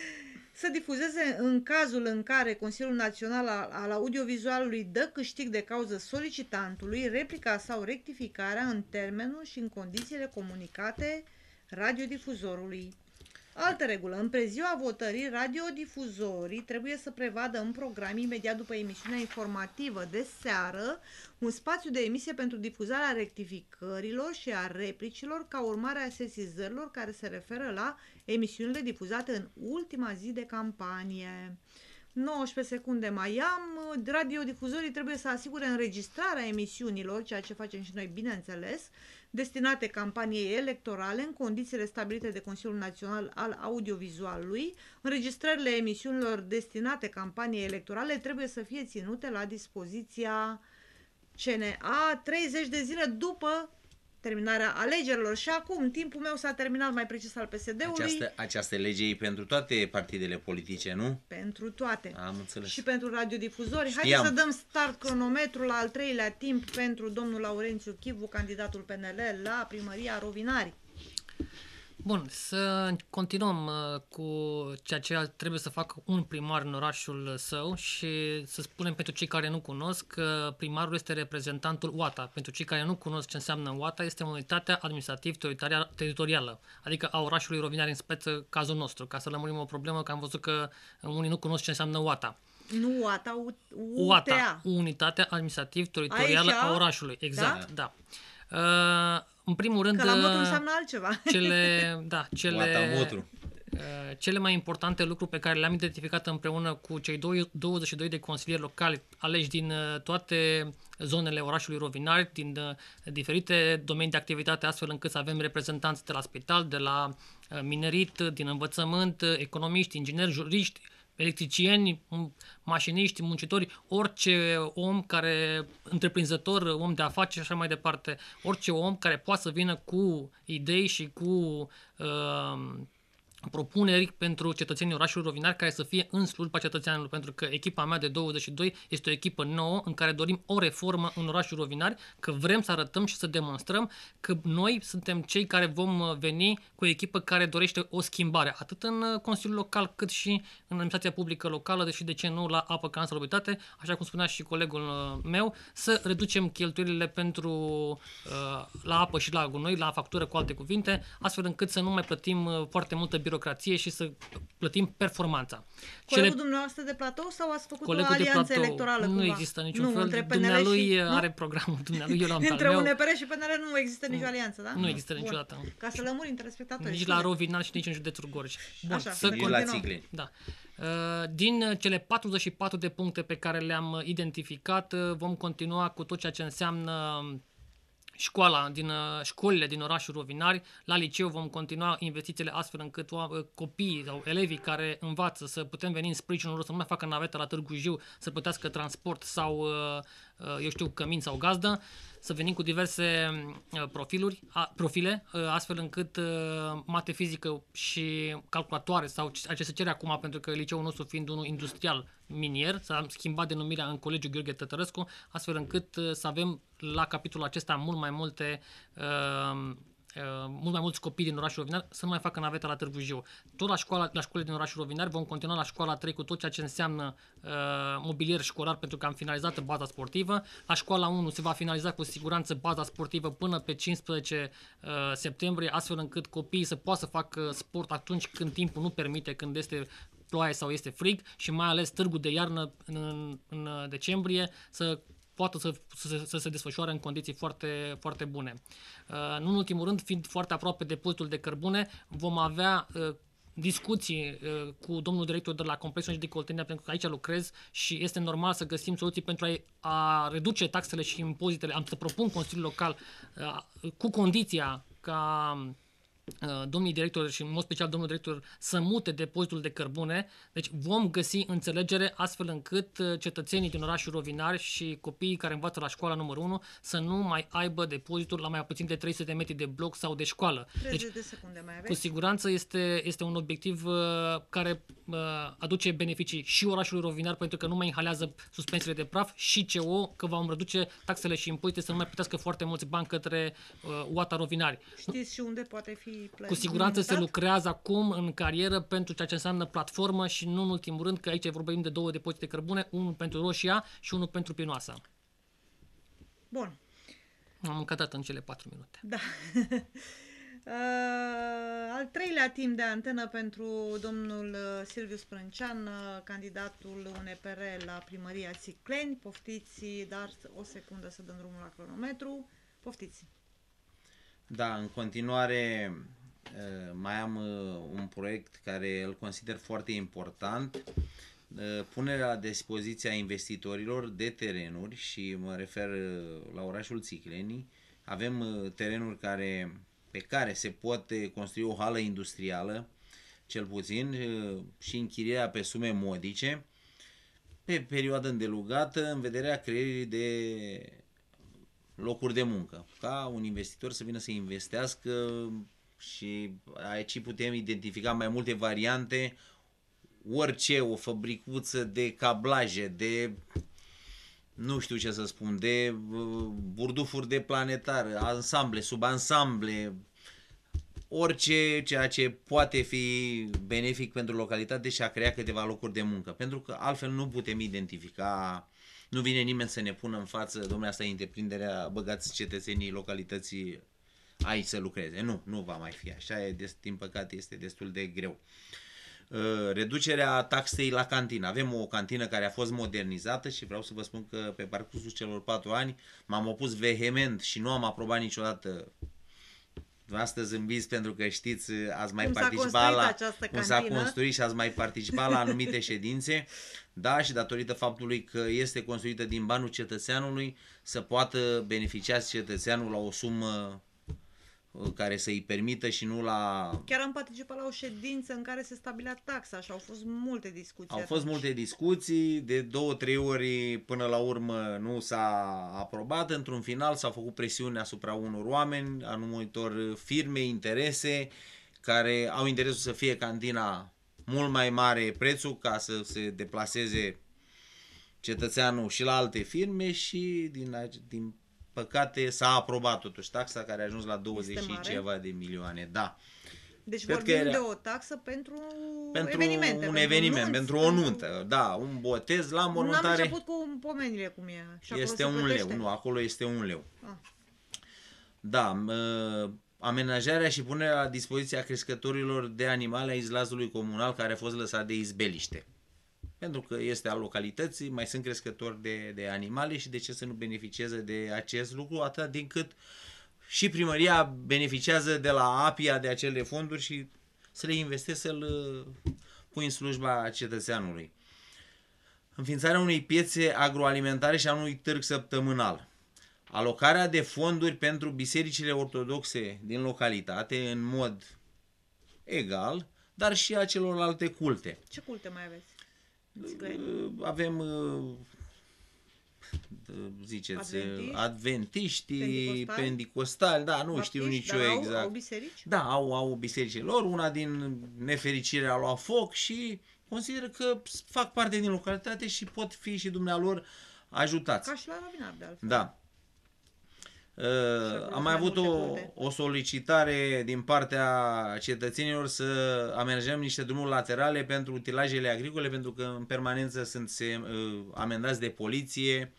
Să difuzeze în cazul în care Consiliul Național al Audiovizualului dă câștig de cauză solicitantului, replica sau rectificarea în termenul și în condițiile comunicate radiodifuzorului. Altă regulă. În preziua votării, radiodifuzorii trebuie să prevadă în program, imediat după emisiunea informativă de seară, un spațiu de emisie pentru difuzarea rectificărilor și a replicilor ca urmare a sesizărilor care se referă la emisiunile difuzate în ultima zi de campanie. nouăsprezece secunde mai am. Radiodifuzorii trebuie să asigure înregistrarea emisiunilor, ceea ce facem și noi, bineînțeles, destinate campaniei electorale în condițiile stabilite de Consiliul Național al Audiovizualului. Înregistrările emisiunilor destinate campaniei electorale trebuie să fie ținute la dispoziția C N A treizeci de zile după terminarea alegerilor. Și acum, timpul meu s-a terminat, mai precis al P S D-ului. Această, această lege e pentru toate partidele politice, nu? Pentru toate. Am înțeles. Și pentru radiodifuzori. Știam. Haideți să dăm start cronometrul la al treilea timp pentru domnul Laurențiu Chivu, candidatul P N L la primăria Rovinari. Bun, să continuăm uh, cu ceea ce trebuie să facă un primar în orașul său și să spunem pentru cei care nu cunosc că primarul este reprezentantul U A T A. Pentru cei care nu cunosc ce înseamnă U A T A, este unitatea administrativ-teritorială, adică a orașului Rovinari, în speță cazul nostru, ca să lămurim o problemă, că am văzut că unii nu cunosc ce înseamnă U A T A. Nu U A T A, U A T A, Unitatea Administrativ-Teritorială a orașului. Exact, da. da. Uh, în primul rând, că la Motru înseamnă altceva. Cele, da, cele, Motru. cele mai importante lucruri pe care le-am identificat împreună cu cei douăzeci și doi de consilieri locali aleși din toate zonele orașului Rovinari, din diferite domenii de activitate, astfel încât să avem reprezentanți de la spital, de la minerit, din învățământ, economiști, ingineri, juriști, electricieni, mașiniști, muncitori, orice om care, întreprinzător, om de afaceri și așa mai departe, orice om care poate să vină cu idei și cu uh, propuneri pentru cetățenii orașului Rovinari care să fie în slujba cetățeanului, pentru că echipa mea de douăzeci și doi este o echipă nouă în care dorim o reformă în orașul Rovinari, că vrem să arătăm și să demonstrăm că noi suntem cei care vom veni cu o echipă care dorește o schimbare, atât în Consiliul Local cât și în administrația publică locală, deși de ce nu la apă, ca în salubritate, așa cum spunea și colegul meu, să reducem cheltuielile pentru la apă și la gunoi, la factură, cu alte cuvinte, astfel încât să nu mai plătim foarte multă birocrație și să plătim performanța. Colegul Cele... dumneavoastră de platou sau ați făcut Colegul o alianță platou, electorală? Nu cumva? există niciun nu, fel. Între Dumnealui și... are programul, dumnealui eu l-am pe Între al U meu. N P R și P N L nu există nicio alianță, da? Nu există niciodată. Bun. Ca să lămurim telespectatorii. Nici la Rovinari și nici în județul Gorj. Bun, așa, să nici la Țigleni. Da. Din cele patruzeci și patru de puncte pe care le-am identificat, vom continua cu tot ceea ce înseamnă școala din școlile din orașul Rovinari. La liceu vom continua investițiile astfel încât copiii sau elevii care învață să putem veni în sprijinul lor, să nu mai facă navetă la Târgu Jiu, să plătească transport sau, eu știu, cămin sau gazdă, să venim cu diverse profiluri, profile, astfel încât mate fizică și calculatoare sau ce se cere acum, pentru că liceul nostru fiind unul industrial minier, s-a schimbat denumirea în Colegiul Gheorghe Tătărescu, astfel încât să avem la capitolul acesta mult mai multe uh, Uh, mult mai mulți copii din orașul Rovinari să nu mai facă naveta la Târgu Jiu. Tot la școala, la școlile din orașul Rovinari vom continua la școala trei cu tot ceea ce înseamnă uh, mobilier școlar, pentru că am finalizat baza sportivă. La școala unu se va finaliza cu siguranță baza sportivă până pe cincisprezece uh, septembrie, astfel încât copiii să poată să facă sport atunci când timpul nu permite, când este ploaie sau este frig, și mai ales târgul de iarnă în, în decembrie să poată să, să, să se desfășoare în condiții foarte, foarte bune. Uh, nu în ultimul rând, fiind foarte aproape de depozitul de cărbune, vom avea uh, discuții uh, cu domnul director de la Complexul de Coltenia, pentru că aici lucrez și este normal să găsim soluții pentru a, a reduce taxele și impozitele. Am să propun Consiliul Local uh, cu condiția ca domnii directori și în mod special domnul director să mute depozitul de cărbune. Deci vom găsi înțelegere astfel încât cetățenii din orașul Rovinari și copiii care învață la școala numărul unu să nu mai aibă depozitul la mai puțin de trei sute de metri de bloc sau de școală. treizeci Deci, de secunde mai aveți? Cu siguranță este, este un obiectiv uh, care uh, aduce beneficii și orașului Rovinari, pentru că nu mai inhalează suspensiile de praf, și C O, că vom reduce taxele și impozite să nu mai plătească foarte mulți bani către uh, U A T A Rovinari. Știți și unde poate fi plătit? Cu siguranță se lucrează acum în carieră pentru ceea ce înseamnă platformă și nu în ultimul rând, că aici vorbim de două depozite de cărbune, unul pentru Roșia și unul pentru Pinoasa. Bun. Am încadrat în cele patru minute. Da. Uh, al treilea timp de antenă pentru domnul Silviu Sprâncean, uh, candidatul U N P R la primăria Țicleni. Poftiți, dar o secundă să dăm drumul la cronometru. Poftiți. Da, în continuare mai am un proiect care îl consider foarte important, punerea la dispoziția investitorilor de terenuri, și mă refer la orașul Țicleni. Avem terenuri care, pe care se poate construi o hală industrială, cel puțin, și închirierea pe sume modice, pe perioadă îndelugată, în vederea creierii de locuri de muncă, ca un investitor să vină să investească și aici putem identifica mai multe variante, orice, o fabricuță de cablaje, de nu știu ce să spun, de burdufuri de planetar, ansamble, subansamble, orice ceea ce poate fi benefic pentru localitate și a crea câteva locuri de muncă. Pentru că altfel nu putem identifica, nu vine nimeni să ne pună în față, domnule, asta e întreprinderea, băgați cetățenii localității aici să lucreze. Nu, nu va mai fi așa, e, din păcate este destul de greu. Reducerea taxei la cantină. Avem o cantină care a fost modernizată și vreau să vă spun că pe parcursul celor patru ani m-am opus vehement și nu am aprobat niciodată. Astăzi zâmbiți pentru că știți, ați mai cum participat la cum s-a construit și ați mai participat la anumite ședințe, da, și datorită faptului că este construită din banul cetățeanului, să poată beneficia cetățeanul la o sumă care să-i permită și nu la... Chiar am participat la o ședință în care se stabilea taxa și au fost multe discuții. Au atunci. fost multe discuții, de două, trei ori până la urmă nu s-a aprobat, într-un final s-a făcut presiune asupra unor oameni, anumitor firme, interese, care au interesul să fie cantina mult mai mare prețul ca să se deplaseze cetățeanul și la alte firme și din, din păcate s-a aprobat totuși taxa care a ajuns la douăzeci și ceva de milioane. Da. Deci Cred vorbim era... de o taxă pentru, pentru evenimente. un pentru eveniment, nunți, pentru o nuntă, da, un botez la mormântare. N-am început cu pomenile cum e. Și este un leu, nu, acolo este un leu. Ah. Da, amenajarea și punerea la dispoziția crescătorilor de animale a izlazului comunal care a fost lăsat de izbeliște. Pentru că este al localității, mai sunt crescători de, de animale și de ce să nu beneficieze de acest lucru, atât din cât și primăria beneficiază de la APIA de acele fonduri și să le investesc, să-l pui în slujba cetățeanului. Înființarea unei piețe agroalimentare și a unui târg săptămânal. Alocarea de fonduri pentru bisericile ortodoxe din localitate în mod egal, dar și a celorlalte culte. Ce culte mai aveți? Avem, ziceți, Adventiști, adventiștii, pendicostali, pendicostali, da, nu baptiști, știu nici eu au, exact. Au biserici? Da, au, au bisericile lor, una din nefericire a luat foc și consideră că fac parte din localitate și pot fi și dumnealor ajutați. Ca și la Ravinar, de altfel. Da. Uh, am mai avut o, o solicitare din partea cetățenilor să amenajăm niște drumuri laterale pentru utilajele agricole, pentru că în permanență sunt se, uh, amendați de poliție.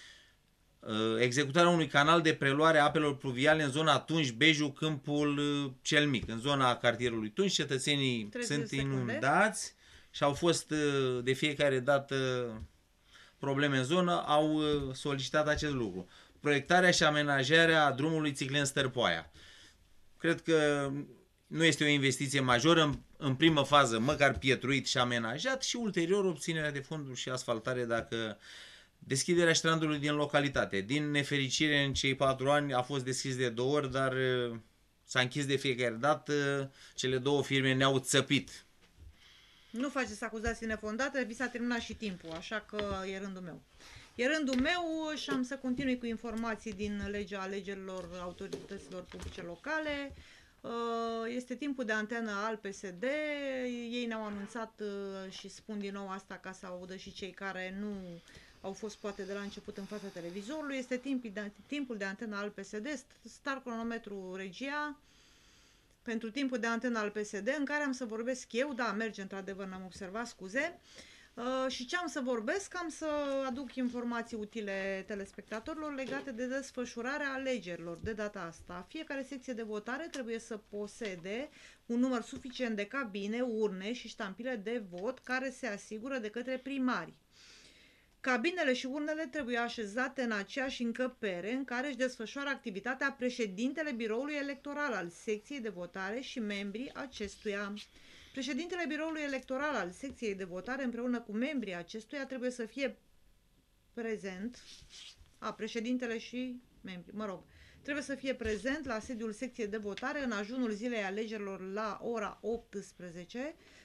Uh, executarea unui canal de preluare a apelor pluviale în zona Tunj, Beju, Câmpul uh, cel Mic, în zona cartierului Tunj. Cetățenii sunt inundați și au fost uh, de fiecare dată probleme în zonă, au uh, solicitat acest lucru. Proiectarea și amenajarea drumului Țiclen-Stărpoaia. Cred că nu este o investiție majoră, în, în primă fază măcar pietruit și amenajat și ulterior obținerea de fonduri și asfaltare dacă deschiderea strandului din localitate. Din nefericire în cei patru ani a fost deschis de două ori, dar s-a închis de fiecare dată, cele două firme ne-au țăpit. Nu faceți acuzații nefondate, vi s-a terminat și timpul, așa că e rândul meu. E rândul meu și am să continui cu informații din legea alegerilor autorităților publice locale. Este timpul de antenă al P S D. Ei ne-au anunțat și spun din nou asta ca să audă și cei care nu au fost poate de la început în fața televizorului. Este timpul de, timpul de antenă al P S D, star cronometru regia, pentru timpul de antenă al P S D, în care am să vorbesc eu, da, merge într-adevăr, n-am observat, scuze. Uh, și ce am să vorbesc? Am să aduc informații utile telespectatorilor legate de desfășurarea alegerilor. De data asta, fiecare secție de votare trebuie să posede un număr suficient de cabine, urne și ștampile de vot care se asigură de către primari. Cabinele și urnele trebuie așezate în aceeași încăpere în care își desfășoară activitatea președintele biroului electoral al secției de votare și membrii acestuia. Președintele biroului electoral al secției de votare împreună cu membrii acestuia trebuie să fie prezent, a, președintele și membrii, mă rog, trebuie să fie prezent la sediul secției de votare în ajunul zilei alegerilor la ora optsprezece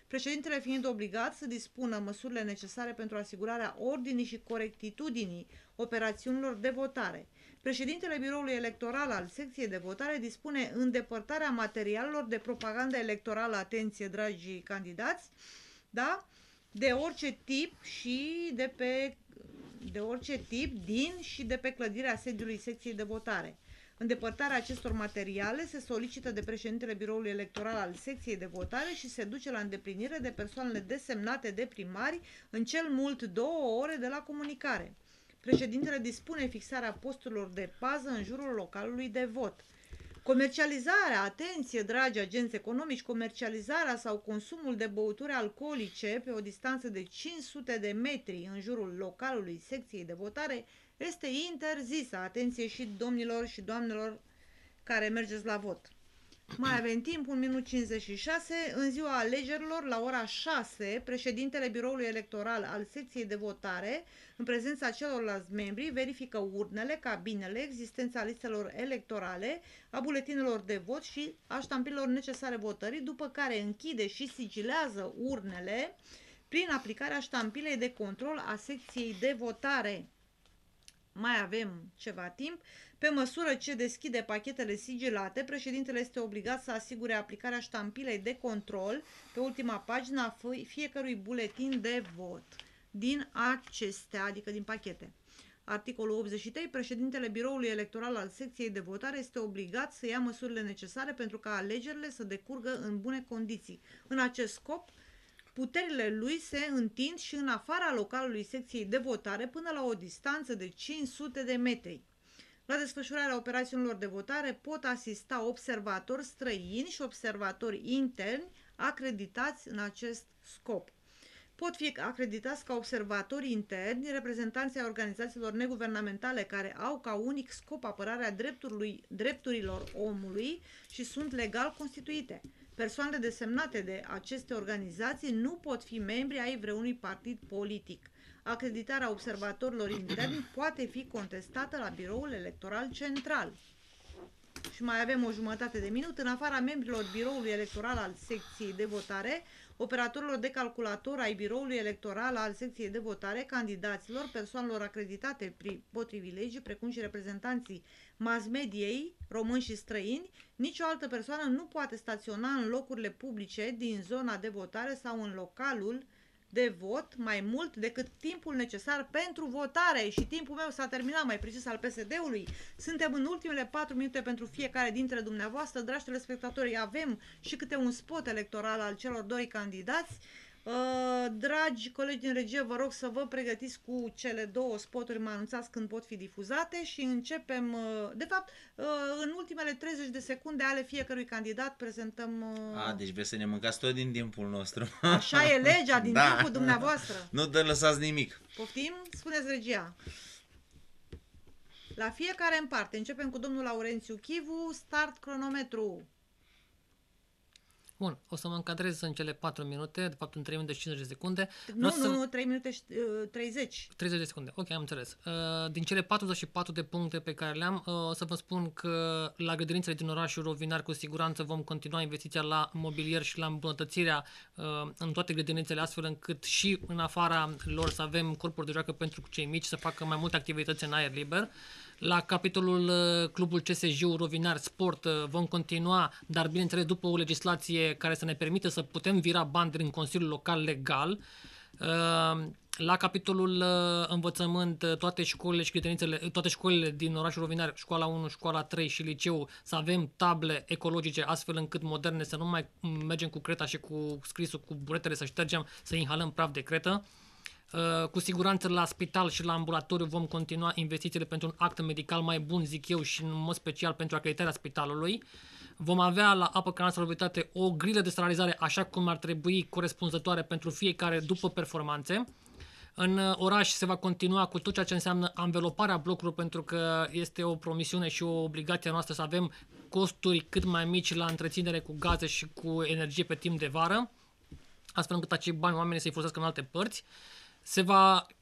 președintele fiind obligat să dispună măsurile necesare pentru asigurarea ordinii și corectitudinii operațiunilor de votare. Președintele biroului electoral al secției de votare dispune îndepărtarea materialelor de propagandă electorală, atenție dragi candidați, da? De orice tip și de pe de orice tip din și de pe clădirea sediului secției de votare. Îndepărtarea acestor materiale se solicită de președintele biroului electoral al secției de votare și se duce la îndeplinire de persoanele desemnate de primari în cel mult două ore de la comunicare. Președintele dispune fixarea posturilor de pază în jurul localului de vot. Comercializarea, atenție dragi agenți economici, comercializarea sau consumul de băuturi alcoolice pe o distanță de cinci sute de metri în jurul localului secției de votare este interzisă. Atenție și domnilor și doamnelor care mergeți la vot. Mai avem timp, un minut cincizeci și șase. În ziua alegerilor, la ora șase, președintele biroului electoral al secției de votare, în prezența celorlalți membri, verifică urnele, cabinele, existența listelor electorale, a buletinelor de vot și a ștampilelor necesare votării, după care închide și sigilează urnele prin aplicarea ștampilei de control a secției de votare. Mai avem ceva timp. Pe măsură ce deschide pachetele sigilate, președintele este obligat să asigure aplicarea ștampilei de control pe ultima pagină a fiecărui buletin de vot din acestea, adică din pachete. Articolul optzeci și trei. Președintele biroului electoral al secției de votare este obligat să ia măsurile necesare pentru ca alegerile să decurgă în bune condiții. În acest scop, puterile lui se întind și în afara localului secției de votare până la o distanță de cinci sute de metri. La desfășurarea operațiunilor de votare pot asista observatori străini și observatori interni acreditați în acest scop. Pot fi acreditați ca observatori interni reprezentanții organizațiilor neguvernamentale care au ca unic scop apărarea drepturilor omului și sunt legal constituite. Persoanele desemnate de aceste organizații nu pot fi membri ai vreunui partid politic. Acreditarea observatorilor interni poate fi contestată la biroul electoral central. Și mai avem o jumătate de minut. În afara membrilor biroului electoral al secției de votare, operatorilor de calculator ai biroului electoral al secției de votare, candidaților, persoanelor acreditate potrivit legii, precum și reprezentanții mass-mediei, români și străini, nicio altă persoană nu poate staționa în locurile publice din zona de votare sau în localul de vot mai mult decât timpul necesar pentru votare. Și timpul meu s-a terminat, mai precis al P S D-ului. Suntem în ultimele patru minute pentru fiecare dintre dumneavoastră. Dragi telespectatori, avem și câte un spot electoral al celor doi candidați. Uh, dragi colegi din regie, vă rog să vă pregătiți cu cele două spoturi, mă anunțați când pot fi difuzate și începem, uh, de fapt, uh, în ultimele treizeci de secunde ale fiecărui candidat prezentăm... Uh... A, deci vreți să ne mâncați tot din timpul nostru. Așa e legea, din da. timpul dumneavoastră. Nu dă lăsați nimic. Poftim? Spuneți regia. La fiecare în parte. Începem cu domnul Laurențiu Chivu. Start cronometru. Bun, o să mă încadrez în cele patru minute, de fapt în trei minute și cincizeci de secunde. Nu, să... nu, nu, trei minute și uh, treizeci. treizeci de secunde, ok, am înțeles. Uh, din cele patruzeci și patru de puncte pe care le-am, uh, o să vă spun că la grădinițele din orașul Rovinari cu siguranță vom continua investiția la mobilier și la îmbunătățirea uh, în toate grădinițele, astfel încât și în afara lor să avem corpuri de joacă pentru cei mici, să facă mai multe activități în aer liber. La capitolul uh, Clubul C S J Rovinari Sport uh, vom continua, dar bineînțeles după o legislație care să ne permită să putem vira bani din Consiliul Local legal. Uh, la capitolul uh, învățământ, uh, toate școlile și grădinițele, toate școlile din orașul Rovinari, școala unu, școala trei și liceu, să avem table ecologice astfel încât moderne, să nu mai mergem cu creta și cu scrisul cu buretele, să ștergem, să inhalăm praf de cretă. Uh, cu siguranță la spital și la ambulatoriu vom continua investițiile pentru un act medical mai bun, zic eu, și în mod special pentru acreditarea spitalului. Vom avea la apă, canal, salubritate o grilă de salarizare așa cum ar trebui, corespunzătoare pentru fiecare după performanțe. În oraș se va continua cu tot ceea ce înseamnă anveloparea blocurilor, pentru că este o promisiune și o obligație noastră să avem costuri cât mai mici la întreținere cu gaze și cu energie pe timp de vară, astfel încât acei bani oamenii să-i folosească în alte părți. Se va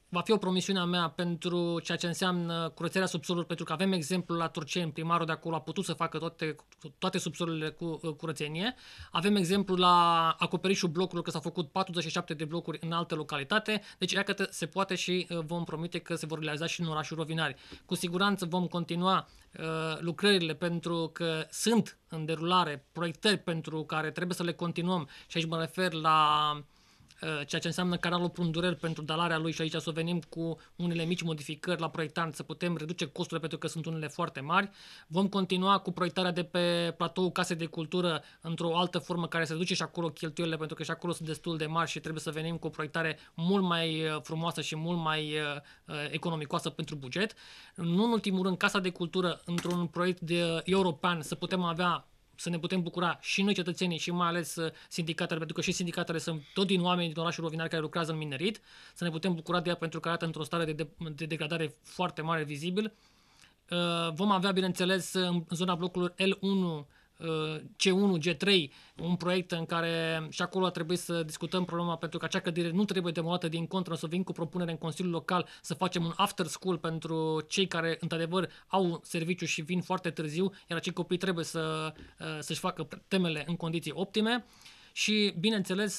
va fi o promisiune a mea pentru ceea ce înseamnă curățarea subsolului, pentru că avem exemplu la Turceni, primarul de acolo a putut să facă toate, toate subsolurile cu curățenie. Avem exemplu la acoperișul blocurilor, că s-au făcut patruzeci și șapte de blocuri în altă localitate. Deci, iată, se poate și vom promite că se vor realiza și în orașul Rovinari. Cu siguranță vom continua uh, lucrările, pentru că sunt în derulare proiectări pentru care trebuie să le continuăm, și aici mă refer la ceea ce înseamnă canalul Prundurel pentru dalarea lui, și aici să venim cu unele mici modificări la proiectant, să putem reduce costurile pentru că sunt unele foarte mari. Vom continua cu proiectarea de pe platoul Casei de Cultură într-o altă formă care se reduce și acolo cheltuielile, pentru că și acolo sunt destul de mari și trebuie să venim cu o proiectare mult mai frumoasă și mult mai economicoasă pentru buget. Nu în ultimul rând, Casa de Cultură într-un proiect de european, să putem avea, să ne putem bucura și noi cetățenii și mai ales sindicatele, pentru că și sindicatele sunt tot din oameni din orașul Rovinari care lucrează în minerit, să ne putem bucura de ea pentru că arată într-o stare de, de, de degradare foarte mare, vizibil. Uh, vom avea, bineînțeles, în zona blocului L unu, C unu, G trei, un proiect în care și acolo a trebuit să discutăm problema, pentru că acea clădire nu trebuie demolată, din contră, să vin cu propunere în Consiliul Local să facem un after school pentru cei care într-adevăr au serviciu și vin foarte târziu, iar acei copii trebuie să, să-și facă temele în condiții optime și, bineînțeles,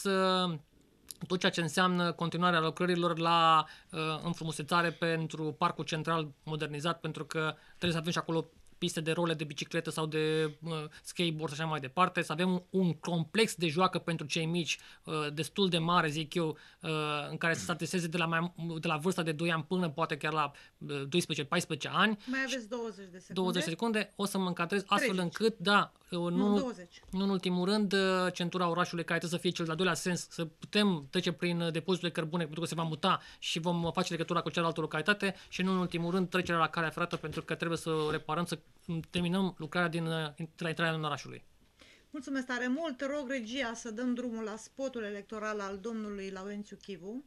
tot ceea ce înseamnă continuarea lucrărilor la uh, înfrumusețare pentru parcul central modernizat, pentru că trebuie să avem și acolo piste de role de bicicletă sau de uh, skateboard și așa mai departe, să avem un, un complex de joacă pentru cei mici uh, destul de mare, zic eu, uh, în care să se adreseze de la, mai, de la vârsta de doi ani până poate chiar la uh, doisprezece paisprezece ani. Mai aveți douăzeci de secunde. douăzeci de secunde, o să mă încadrez astfel treizeci. încât, da, uh, nu, Nu, douăzeci. nu în ultimul rând, uh, centura orașului, care trebuie să fie cel de-al doilea sens, să putem trece prin uh, depozitul de cărbune, pentru că se va muta și vom face legătura cu cealaltă localitate, și nu în ultimul rând trecerea la calea ferată, pentru că trebuie să o reparăm, să terminăm lucrarea din, de la intrarea în orașului. Mulțumesc tare mult. Rog regia să dăm drumul la spotul electoral al domnului Laurențiu Chivu.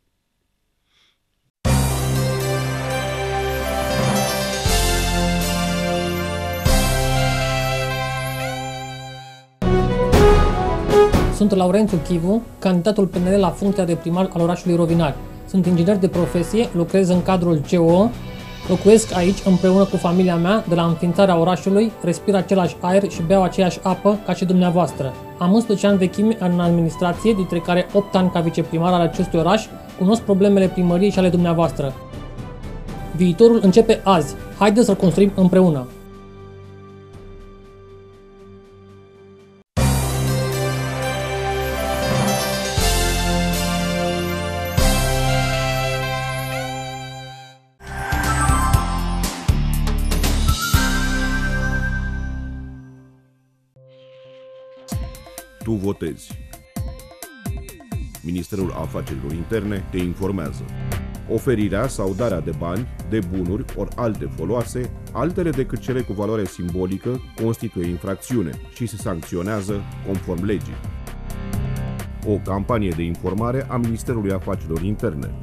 Sunt Laurențiu Chivu, candidatul P N L la funcția de primar al orașului Rovinari. Sunt inginer de profesie, lucrez în cadrul C O O, locuiesc aici împreună cu familia mea de la înființarea orașului, respir același aer și beau aceeași apă ca și dumneavoastră. Am unsprezece ani vechime în administrație, dintre care opt ani ca viceprimar al acestui oraș, cunosc problemele primăriei și ale dumneavoastră. Viitorul începe azi. Haideți să-l construim împreună! Tu votezi. Ministerul Afacerilor Interne te informează. Oferirea sau darea de bani, de bunuri ori alte foloase, altele decât cele cu valoare simbolică, constituie infracțiune și se sancționează conform legii. O campanie de informare a Ministerului Afacerilor Interne.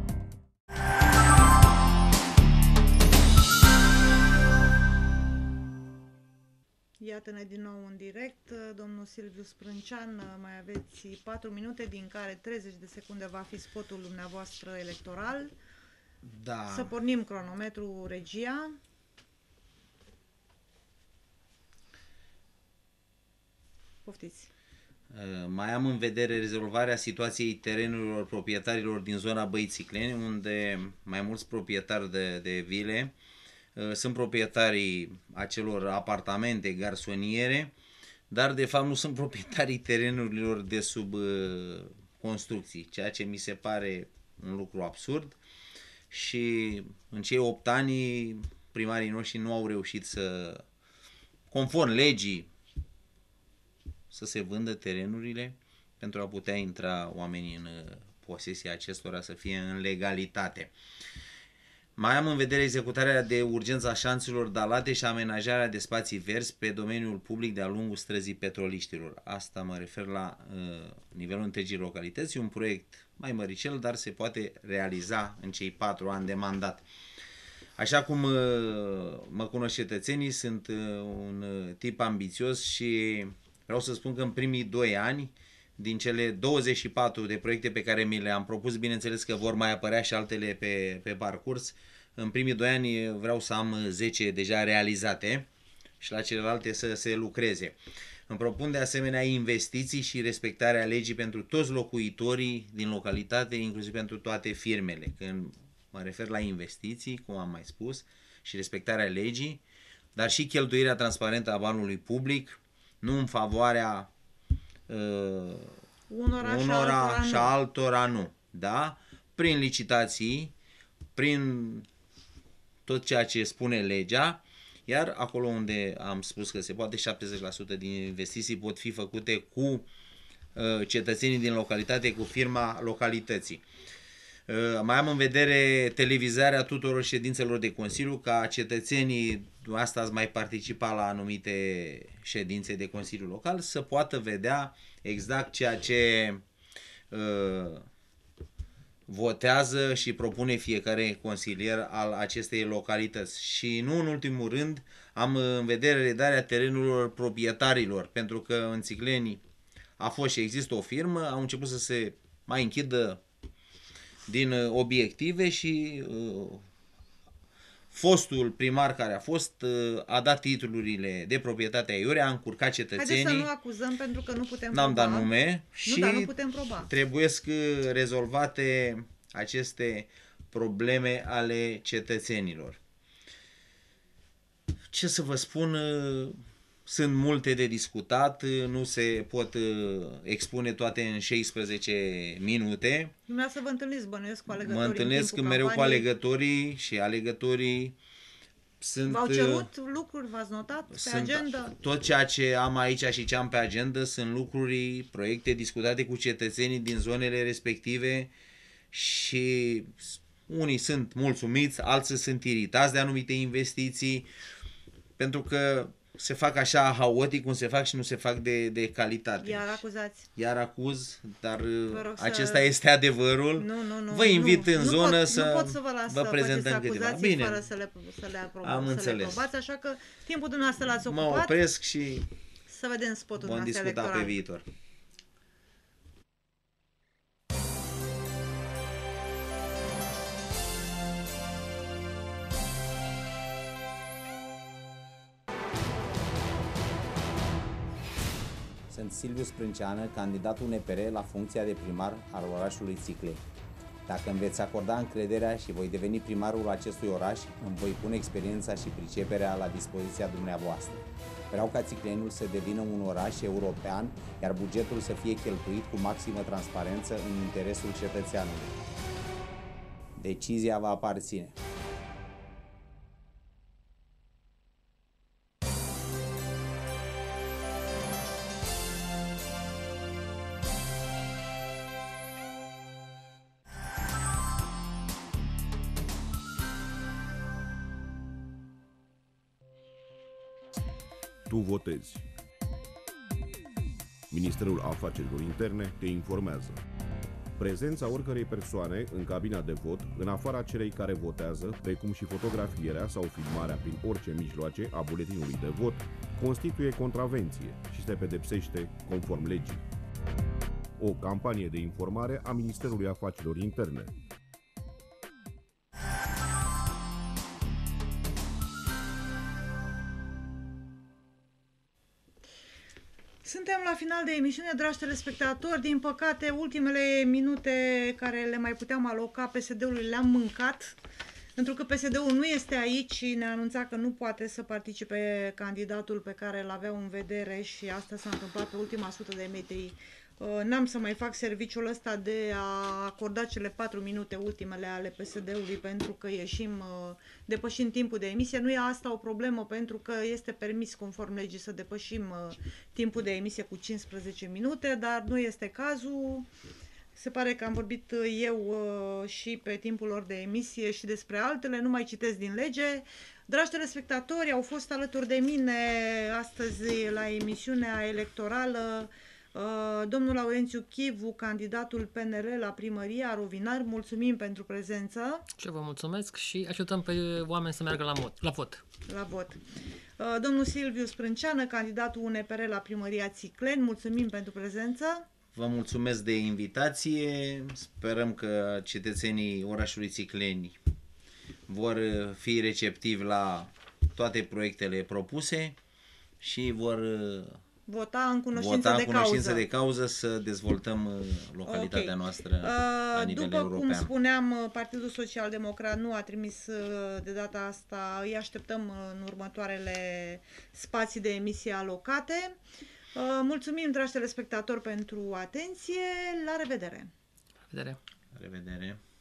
Iată-ne din nou în direct. Domnul Silviu Sprâncean, mai aveți patru minute, din care treizeci de secunde va fi spotul dumneavoastră electoral. Da. Să pornim cronometru, regia. Poftiți. Mai am în vedere rezolvarea situației terenurilor proprietarilor din zona Băii Țicleni, unde mai mulți proprietari de, de vile sunt proprietarii acelor apartamente, garsoniere, dar de fapt nu sunt proprietarii terenurilor de sub uh, construcții, ceea ce mi se pare un lucru absurd. Și în cei opt ani primarii noștri nu au reușit să, conform legii, să se vândă terenurile pentru a putea intra oamenii în posesia acestora, să fie în legalitate. Mai am în vedere executarea de urgență a șanțurilor dalate și amenajarea de spații verzi pe domeniul public de-a lungul străzii Petroliștilor. Asta mă refer la uh, nivelul întregii localități, un proiect mai măricel, dar se poate realiza în cei patru ani de mandat. Așa cum uh, mă cunosc cetățenii, sunt uh, un uh, tip ambițios și vreau să spun că în primii doi ani din cele douăzeci și patru de proiecte pe care mi le-am propus, bineînțeles că vor mai apărea și altele pe, pe parcurs. În primii doi ani vreau să am zece deja realizate și la celelalte să se lucreze. Îmi propun de asemenea investiții și respectarea legii pentru toți locuitorii din localitate, inclusiv pentru toate firmele. Când mă refer la investiții, cum am mai spus, și respectarea legii, dar și cheltuirea transparentă a banului public, nu în favoarea uh, unora, unora și și altora, altora nu. Da? Prin licitații, prin tot ceea ce spune legea, iar acolo unde am spus că se poate, șaptezeci la sută din investiții pot fi făcute cu uh, cetățenii din localitate, cu firma localității. Uh, mai am în vedere televizarea tuturor ședințelor de Consiliu, ca cetățenii, asta ați mai participa la anumite ședințe de Consiliu Local, să poată vedea exact ceea ce uh, votează și propune fiecare consilier al acestei localități. Și nu în ultimul rând am în vedere redarea terenurilor proprietarilor, pentru că în Țicleni a fost și există o firmă, au început să se mai închidă din obiective și uh, fostul primar care a fost uh, a dat titlurile de proprietate aiurea, a încurcat cetățenii. Haideți să nu acuzăm pentru că nu putem N-am proba. dat nume și nu, dar nu putem proba. trebuiesc rezolvate aceste probleme ale cetățenilor. Ce să vă spun, sunt multe de discutat, nu se pot expune toate în șaisprezece minute. Dumneavoastră vă întâlniți, bănuiesc, cu alegătorii. Mă întâlnesc în mereu cu campaniei. alegătorii și alegătorii sunt... V-au cerut lucruri, v-ați notat pe sunt, agenda? Tot ceea ce am aici și ce am pe agenda sunt lucruri, proiecte discutate cu cetățenii din zonele respective și unii sunt mulțumiți, alții sunt iritați de anumite investiții, pentru că se fac așa haotic, cum se fac și nu se fac de, de calitate. Iar acuzați. Iar acuz, dar rog să- acesta este adevărul. Nu, nu, nu. Vă invit nu, în nu zonă pot, să nu pot să vă, las vă să prezentăm faceți câteva. acuzații Bine, fără să le, să le aprobăm, Am să înțeles. le aprobați, așa că timpul dumneavoastră l-ați mă ocupat. opresc și Să vedem spotul vom dumneavoastră discuta electoral. pe viitor. Sunt Silviu Sprânceană, candidatul U N P R la funcția de primar al orașului Țicleni. Dacă îmi veți acorda încrederea și voi deveni primarul acestui oraș, îmi voi pune experiența și priceperea la dispoziția dumneavoastră. Vreau ca Țicleniul să devină un oraș european, iar bugetul să fie cheltuit cu maximă transparență în interesul cetățeanului. Decizia va aparține. Tu votezi. Ministerul Afacerilor Interne te informează. Prezența oricărei persoane în cabina de vot, în afara celei care votează, precum și fotografierea sau filmarea prin orice mijloace a buletinului de vot, constituie contravenție și se pedepsește conform legii. O campanie de informare a Ministerului Afacerilor Interne. Suntem la final de emisiune, dragi telespectatori. Din păcate, ultimele minute care le mai puteam aloca P S D-ului le-am mâncat, pentru că P S D-ul nu este aici și ne anunța că nu poate să participe candidatul pe care îl aveau în vedere și asta s-a întâmplat pe ultima sută de metri. N-am să mai fac serviciul ăsta de a acorda cele patru minute ultimele ale P S D-ului pentru că ieșim depășind timpul de emisie. Nu e asta o problemă pentru că este permis conform legii să depășim timpul de emisie cu cincisprezece minute, dar nu este cazul. Se pare că am vorbit eu și pe timpul lor de emisie și despre altele, nu mai citesc din lege. Dragi telespectatori, au fost alături de mine astăzi la emisiunea electorală domnul Laurențiu Chivu, candidatul P N L la primăria Rovinar. Mulțumim pentru prezență. Ce vă mulțumesc și ajutăm pe oameni să meargă la, mod, la vot. La vot. Domnul Silviu Sprânceană, candidatul U N P R la primăria Țicleni. Mulțumim pentru prezență. Vă mulțumesc de invitație. Sperăm că cetățenii orașului Țicleni vor fi receptivi la toate proiectele propuse și vor vota în cunoștință, vota în de, cunoștință cauză. de cauză să dezvoltăm localitatea Okay. noastră la Uh, nivel După european. cum spuneam, Partidul Social Democrat nu a trimis uh, de data asta, îi așteptăm uh, în următoarele spații de emisie alocate. Uh, Mulțumim, dragi telespectatori, pentru atenție. La revedere! La revedere! La revedere!